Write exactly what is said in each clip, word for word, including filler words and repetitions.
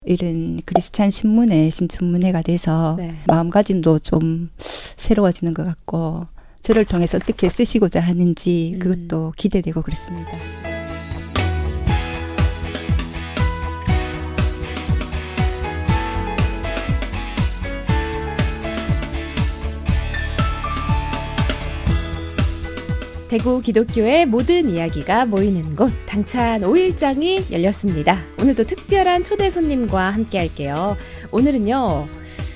이런 크리스찬 신문에 신춘문예가 돼서 네. 마음가짐도 좀 새로워지는 것 같고 저를 통해서 어떻게 쓰시고자 하는지 그것도 기대되고 그렇습니다. 대구 기독교의 모든 이야기가 모이는 곳 당찬 오 일장이 열렸습니다. 오늘도 특별한 초대 손님과 함께 할게요. 오늘은요.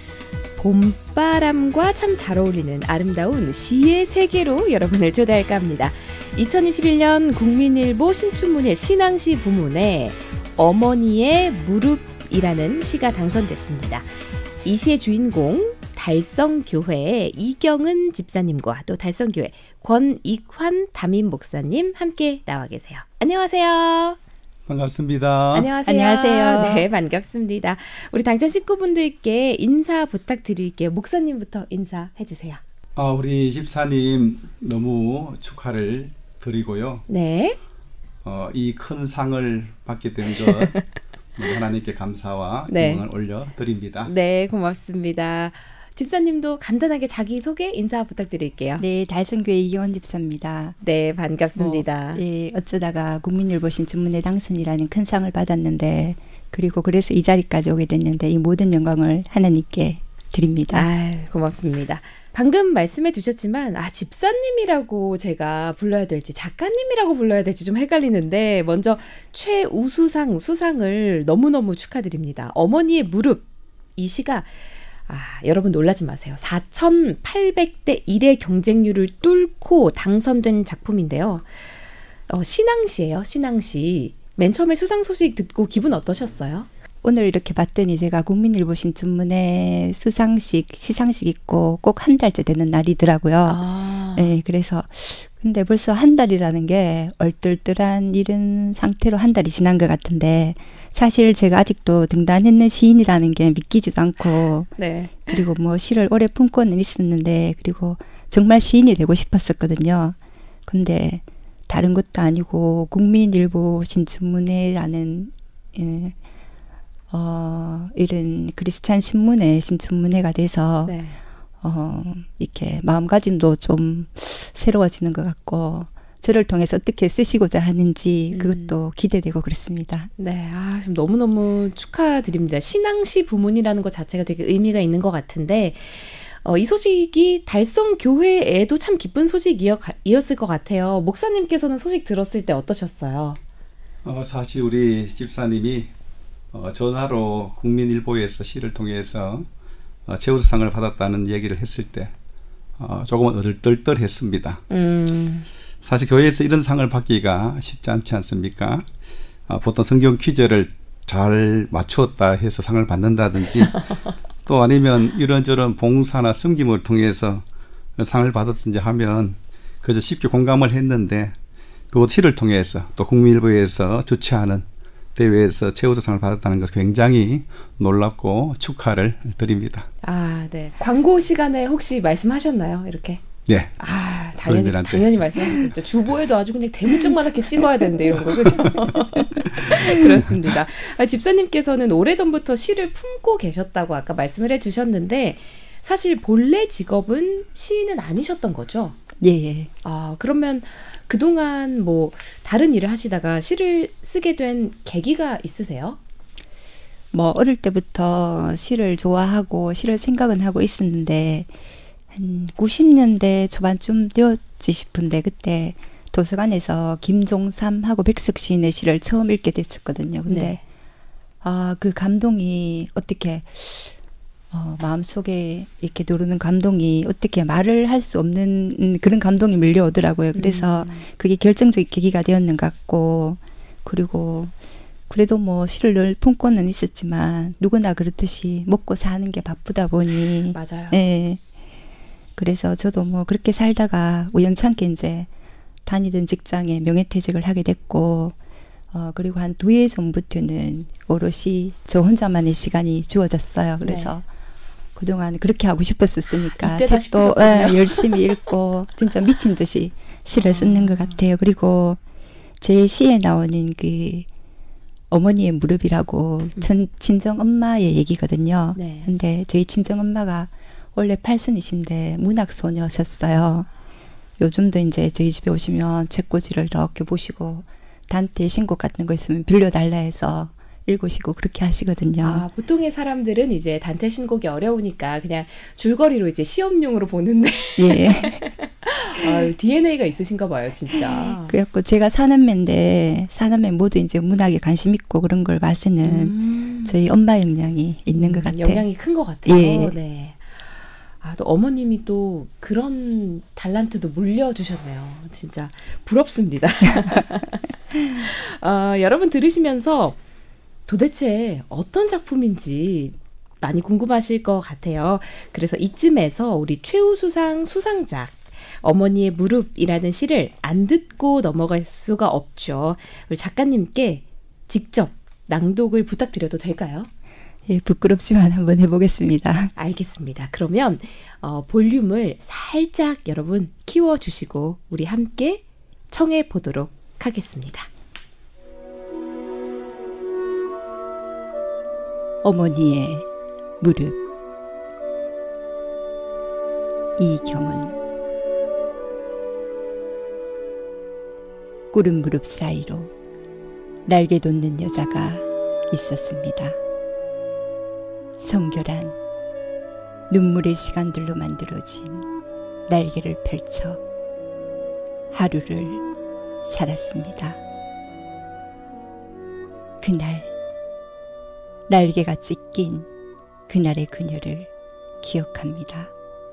봄바람과 참 잘 어울리는 아름다운 시의 세계로 여러분을 초대할까 합니다. 이천이십일 년 국민일보 신춘문예 신앙시 부문에 어머니의 무릎이라는 시가 당선됐습니다. 이 시의 주인공 달성교회의 이경은 집사님과 또 달성교회 권익환 담임 목사님 함께 나와 계세요. 안녕하세요. 반갑습니다. 안녕하세요. 안녕하세요. 네, 반갑습니다. 우리 당찬 식구분들께 인사 부탁드릴게요. 목사님부터 인사해 주세요. 아, 우리 집사님 너무 축하를 드리고요. 네. 어, 이 큰 상을 받게 된 것 하나님께 감사와 네. 영광을 올려드립니다. 네, 고맙습니다. 집사님도 간단하게 자기소개 인사 부탁드릴게요. 네, 달성교회 이경은 집사입니다. 네, 반갑습니다. 뭐, 예, 어쩌다가 국민일보 신춘문예 당선이라는 큰 상을 받았는데 그리고 그래서 이 자리까지 오게 됐는데 이 모든 영광을 하나님께 드립니다. 아, 고맙습니다. 방금 말씀해 주셨지만 아, 집사님이라고 제가 불러야 될지 작가님이라고 불러야 될지 좀 헷갈리는데 먼저 최우수상 수상을 너무너무 축하드립니다. 어머니의 무릎 이 시가 아, 여러분 놀라지 마세요. 사천팔백 대 일의 경쟁률을 뚫고 당선된 작품인데요. 어, 신앙시예요. 신앙시. 맨 처음에 수상 소식 듣고 기분 어떠셨어요? 오늘 이렇게 봤더니 제가 국민일보 신춘문예 수상식, 시상식 있고 꼭 한 달째 되는 날이더라고요. 아. 네, 그래서 근데 벌써 한 달이라는 게 얼떨떨한 이런 상태로 한 달이 지난 것 같은데 사실 제가 아직도 등단했는 시인이라는 게 믿기지도 않고 네. 그리고 뭐 시를 오래 품고는 있었는데 그리고 정말 시인이 되고 싶었었거든요. 근데 다른 것도 아니고 국민일보 신춘문예라는 예, 어, 이런 크리스찬 신문에 신춘문예가 돼서 네. 어, 이렇게 마음가짐도 좀 새로워지는 것 같고 저를 통해서 어떻게 쓰시고자 하는지 그것도 기대되고 그렇습니다. 네, 아, 지금 너무너무 축하드립니다. 신앙시 부문이라는 것 자체가 되게 의미가 있는 것 같은데 어, 이 소식이 달성교회에도 참 기쁜 소식이었을 것 같아요. 목사님께서는 소식 들었을 때 어떠셨어요? 어, 사실 우리 집사님이 어, 전화로 국민일보에서 시를 통해서 어, 최우수상을 받았다는 얘기를 했을 때 어, 조금은 어들떨떨했습니다. 음. 사실 교회에서 이런 상을 받기가 쉽지 않지 않습니까? 어, 보통 성경 퀴즈를 잘 맞추었다 해서 상을 받는다든지 또 아니면 이런저런 봉사나 섬김을 통해서 상을 받았든지 하면 그저 쉽게 공감을 했는데 그것 시를 통해서 또 국민일보에서 주최하는 대회에서 최우수상을 받았다는 것은 굉장히 놀랍고 축하를 드립니다. 아, 네. 광고 시간에 혹시 말씀하셨나요? 이렇게? 네. 아, 당연히, 그분들한테. 당연히 말씀하셨겠죠. 주보에도 아주 그냥 대문짝만하게 찍어야 되는데 이런 거, 그렇죠? 그렇습니다. 아, 집사님께서는 오래전부터 시를 품고 계셨다고 아까 말씀을 해주셨는데 사실 본래 직업은 시인은 아니셨던 거죠? 예, 예. 아, 그러면 그동안 뭐 다른 일을 하시다가 시를 쓰게 된 계기가 있으세요? 뭐 어릴 때부터 시를 좋아하고 시를 생각은 하고 있었는데 한 구십 년대 초반쯤 되었지 싶은데 그때 도서관에서 김종삼하고 백석 시인의 시를 처음 읽게 됐었거든요. 근데 네. 아, 그 감동이 어떻게 어, 마음속에 이렇게 누르는 감동이 어떻게 말을 할 수 없는 그런 감동이 밀려오더라고요. 그래서 음. 그게 결정적인 계기가 되었는 것 같고 그리고 그래도 뭐 시를 늘 품고는 있었지만 누구나 그렇듯이 먹고 사는 게 바쁘다 보니 맞아요. 네. 그래서 저도 뭐 그렇게 살다가 우연찮게 이제 다니던 직장에 명예퇴직을 하게 됐고 어, 그리고 한 두 해 전부터는 오롯이 저 혼자만의 시간이 주어졌어요. 그래서 네. 그동안 그렇게 하고 싶었었으니까 이때다 책도 예, 열심히 읽고 진짜 미친 듯이 시를 쓰는 것 같아요. 그리고 제 시에 나오는 그 어머니의 무릎이라고 음. 전 친정 엄마의 얘기거든요. 네. 근데 저희 친정 엄마가 원래 팔순이신데 문학 소녀셨어요. 요즘도 이제 저희 집에 오시면 책꽂이를 이렇게 보시고 단테 신곡 같은 거 있으면 빌려달라 해서 읽으시고 그렇게 하시거든요. 아, 보통의 사람들은 이제 단테 신곡이 어려우니까 그냥 줄거리로 이제 시험용으로 보는데 예. 아, 디엔에이가 있으신가 봐요, 진짜. 그래갖고 제가 사남매인데 사남매 모두 이제 문학에 관심 있고 그런 걸 봐서는 음. 저희 엄마 영향이 있는 것 같아요. 영향이 큰 것 같아요. 예. 네. 아, 또 어머님이 또 그런 달란트도 물려주셨네요. 진짜 부럽습니다. 어, 여러분 들으시면서 도대체 어떤 작품인지 많이 궁금하실 것 같아요. 그래서 이쯤에서 우리 최우수상 수상작 어머니의 무릎이라는 시를 안 듣고 넘어갈 수가 없죠. 우리 작가님께 직접 낭독을 부탁드려도 될까요? 예, 부끄럽지만 한번 해보겠습니다. 알겠습니다. 그러면 어, 볼륨을 살짝 여러분 키워주시고 우리 함께 청해 보도록 하겠습니다. 어머니의 무릎. 이경은. 구름 무릎 사이로 날개 돋는 여자가 있었습니다. 성결한 눈물의 시간들로 만들어진 날개를 펼쳐 하루를 살았습니다. 그날 날개가 찢긴 그날의 그녀를 기억합니다.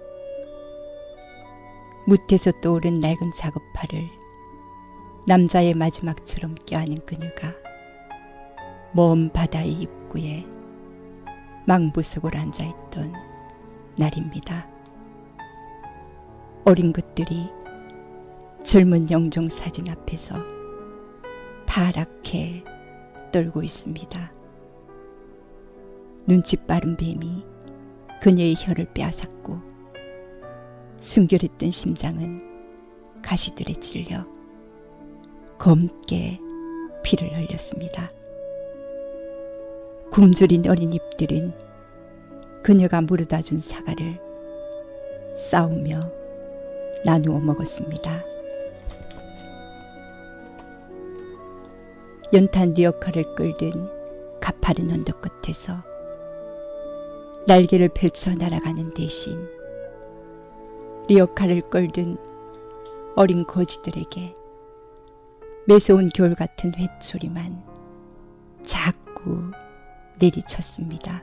무태서 떠오른 낡은 작업팔을 남자의 마지막처럼 껴안은 그녀가 먼 바다의 입구에 망부석으로 앉아있던 날입니다. 어린 것들이 젊은 영종 사진 앞에서 파랗게 떨고 있습니다. 눈치 빠른 뱀이 그녀의 혀를 빼앗았고 순결했던 심장은 가시들에 찔려 검게 피를 흘렸습니다. 굶주린 어린 잎들은 그녀가 물어다 준 사과를 싸우며 나누어 먹었습니다. 연탄 리어카를 끌든 가파른 언덕 끝에서 날개를 펼쳐 날아가는 대신 리어카를 끌든 어린 거지들에게 매서운 겨울 같은 회초리만 자꾸 내리쳤습니다.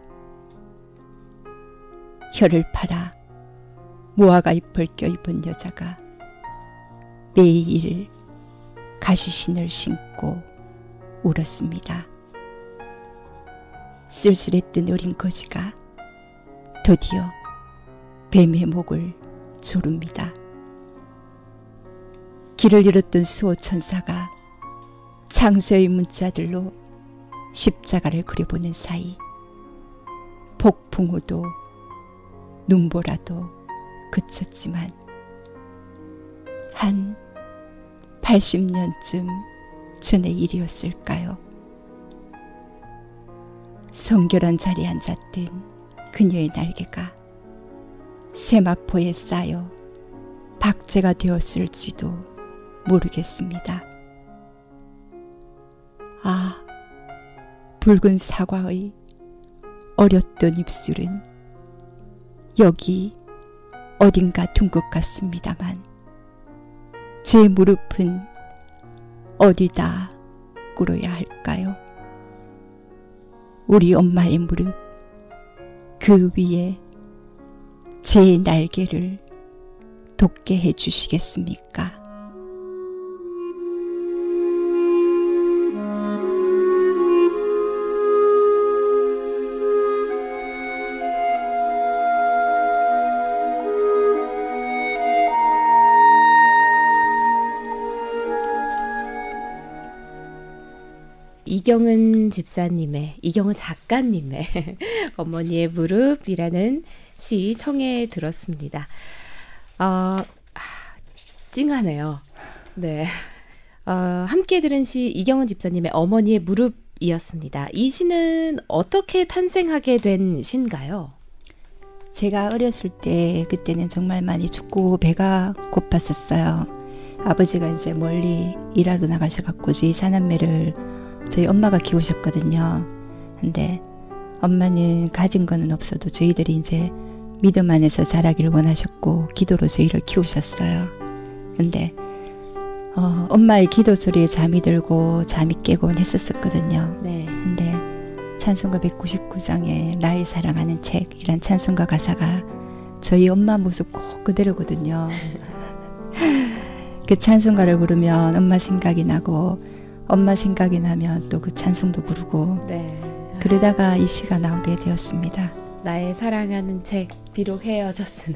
혀를 팔아 무화과 잎을 껴입은 여자가 매일 가시신을 신고 울었습니다. 쓸쓸했던 어린 거지가 드디어 뱀의 목을 조릅니다. 길을 잃었던 수호천사가 창세의 문자들로 십자가를 그려보는 사이 폭풍우도 눈보라도 그쳤지만 한 팔십 년쯤 전의 일이었을까요? 성결한 자리에 앉았던 그녀의 날개가 세마포에 쌓여 박제가 되었을지도 모르겠습니다. 아, 붉은 사과의 어렸던 입술은 여기 어딘가 둔 것 같습니다만 제 무릎은 어디다 꿇어야 할까요? 우리 엄마의 무릎, 그 위에 제 날개를 돋게 해주시겠습니까? 이경은 집사님의, 이경은 작가님의 어머니의 무릎이라는 시 청해 들었습니다. 어, 아, 찡하네요. 네. 어, 함께 들은 시 이경은 집사님의 어머니의 무릎 이었습니다. 이 시는 어떻게 탄생하게 된 시인가요? 제가 어렸을 때 그때는 정말 많이 춥고 배가 고팠었어요. 아버지가 이제 멀리 일하러 나가셔갖고 저희 사남매를 저희 엄마가 키우셨거든요. 근데 엄마는 가진 거는 없어도 저희들이 이제 믿음 안에서 자라기를 원하셨고 기도로 저희를 키우셨어요. 근데 어, 엄마의 기도 소리에 잠이 들고 잠이 깨곤 했었었거든요. 네. 근데 찬송가 백구십구 장에 나의 사랑하는 책이란 찬송가 가사가 저희 엄마 모습 꼭 그대로거든요. 그 찬송가를 부르면 엄마 생각이 나고 엄마 생각이 나면 또 그 찬송도 부르고 네. 그러다가 이 시가 나오게 되었습니다. 나의 사랑하는 책 비록 헤어졌으나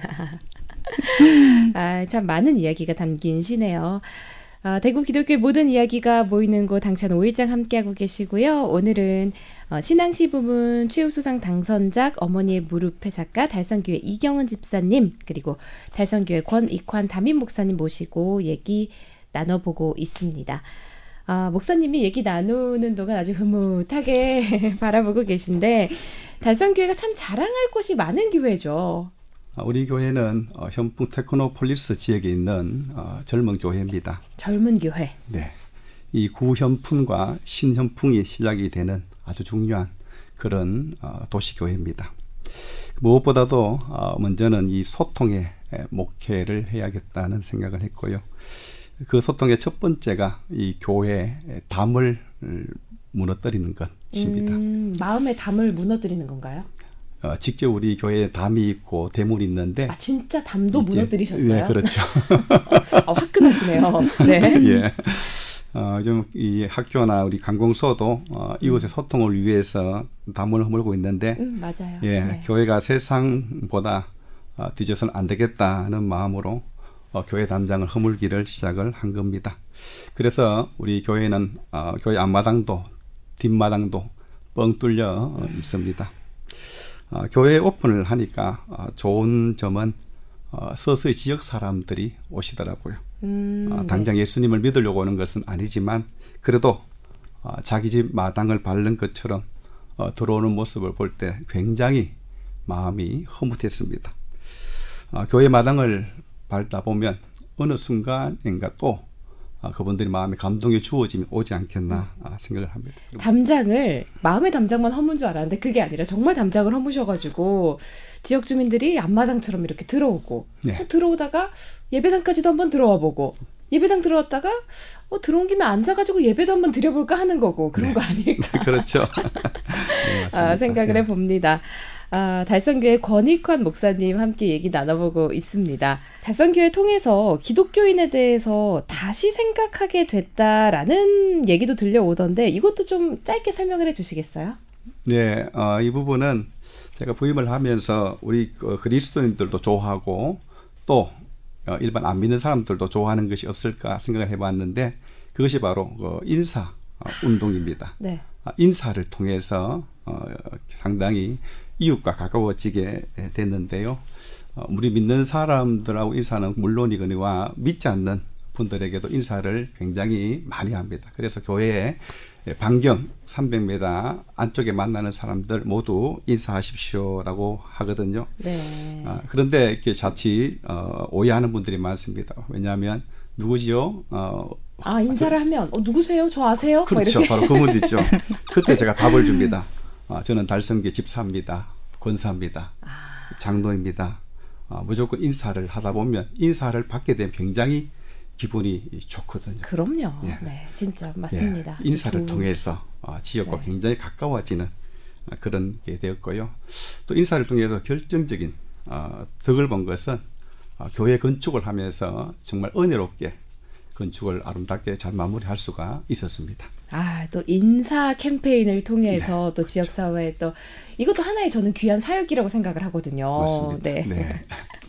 아, 참 많은 이야기가 담긴 시네요. 어, 대구 기독교의 모든 이야기가 모이는 곳 당찬 오 일장 함께하고 계시고요. 오늘은 어, 신앙시 부문 최우수상 당선작 어머니의 무릎의 작가 달성교회 이경은 집사님 그리고 달성교회 권익환 담임 목사님 모시고 얘기 나눠보고 있습니다. 아, 목사님이 얘기 나누는 동안 아주 흐뭇하게 바라보고 계신데 달성교회가 참 자랑할 곳이 많은 교회죠. 우리 교회는 어, 현풍 테크노폴리스 지역에 있는 어, 젊은 교회입니다. 젊은 교회. 네, 이 구현풍과 신현풍이 시작이 되는 아주 중요한 그런 어, 도시교회입니다. 무엇보다도 어, 먼저는 이 소통의 목회를 해야겠다는 생각을 했고요. 그 소통의 첫 번째가 이 교회의 담을 무너뜨리는 것입니다. 음, 마음의 담을 무너뜨리는 건가요? 어, 직접 우리 교회에 담이 있고 대물이 있는데 아 진짜 담도 이제, 무너뜨리셨어요? 네, 그렇죠. 아, 화끈하시네요. 네. 예. 어, 좀 이 학교나 우리 관공서도 어, 이웃의 소통을 위해서 담을 허물고 있는데, 음, 맞아요. 예, 네. 교회가 세상보다 어, 뒤져서는 안 되겠다는 마음으로 어, 교회 담장을 허물기를 시작을 한 겁니다. 그래서 우리 교회는 어, 교회 앞마당도 뒷마당도 뻥 뚫려 어, 있습니다. 어, 교회 오픈을 하니까 어, 좋은 점은 어, 서서히 지역 사람들이 오시더라고요. 음, 어, 당장 네. 예수님을 믿으려고 오는 것은 아니지만 그래도 어, 자기 집 마당을 밟는 것처럼 어, 들어오는 모습을 볼 때 굉장히 마음이 흐뭇했습니다. 어, 교회 마당을 밟다 보면 어느 순간인가 또 어, 그분들이 마음에 감동이 주어지면 오지 않겠나 어, 생각을 합니다. 담장을 마음의 담장만 허문 줄 알았는데 그게 아니라 정말 담장을 허무셔가지고 지역 주민들이 앞마당처럼 이렇게 들어오고 네. 어, 들어오다가 예배당까지도 한번 들어와 보고 예배당 들어왔다가 어, 들어온 김에 앉아가지고 예배도 한번 드려볼까 하는 거고 그런 네. 거 아닐까 그렇죠. 네, 맞습니다. 아, 생각을 네. 해봅니다. 아, 달성교회 권익환 목사님 함께 얘기 나눠보고 있습니다. 달성교회 통해서 기독교인에 대해서 다시 생각하게 됐다라는 얘기도 들려오던데 이것도 좀 짧게 설명을 해주시겠어요? 네, 어, 이 부분은 제가 부임을 하면서 우리 그 그리스도인들도 좋아하고 또 어, 일반 안 믿는 사람들도 좋아하는 것이 없을까 생각을 해봤는데 그것이 바로 그 인사 어, 운동입니다. 네. 어, 인사를 통해서 어, 상당히 이웃과 가까워지게 됐는데요. 어, 우리 믿는 사람들하고 인사는 물론이거니와 믿지 않는 분들에게도 인사를 굉장히 많이 합니다. 그래서 교회에 반경 삼백 미터 안쪽에 만나는 사람들 모두 인사하십시오라고 하거든요. 네. 어, 그런데 이렇게 자칫 어, 오해하는 분들이 많습니다. 왜냐하면 누구지요? 어, 아 인사를 하면 어, 누구세요? 저 아세요? 뭐 그렇죠. 이렇게. 바로 그분 있죠. 그때 제가 답을 줍니다. 어, 저는 달성교 집사입니다. 권사입니다. 아. 장로입니다. 어, 무조건 인사를 하다 보면 인사를 받게 되면 굉장히 기분이 좋거든요. 그럼요. 예. 네, 진짜 맞습니다. 예, 인사를 좋은... 통해서 어, 지역과 네. 굉장히 가까워지는 어, 그런 게 되었고요. 또 인사를 통해서 결정적인 어, 덕을 본 것은 어, 교회 건축을 하면서 정말 은혜롭게 건축을 아름답게 잘 마무리할 수가 있었습니다. 아, 또 인사 캠페인을 통해서 네. 또 지역 사회에 또 이것도 하나의 저는 귀한 사역이라고 생각을 하거든요. 맞습니다. 네. 네.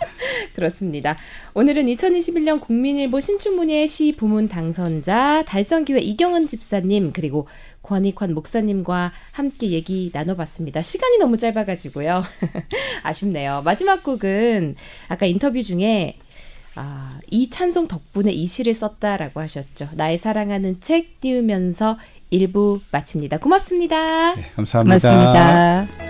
그렇습니다. 오늘은 이천이십일 년 국민일보 신춘문예 시 부문 당선자 달성교회 이경은 집사님 그리고 권익환 목사님과 함께 얘기 나눠봤습니다. 시간이 너무 짧아가지고요. 아쉽네요. 마지막 곡은 아까 인터뷰 중에 아, 이 찬송 덕분에 이 시를 썼다라고 하셨죠. 나의 사랑하는 책 띄우면서 일 부 마칩니다. 고맙습니다. 네, 감사합니다. 고맙습니다.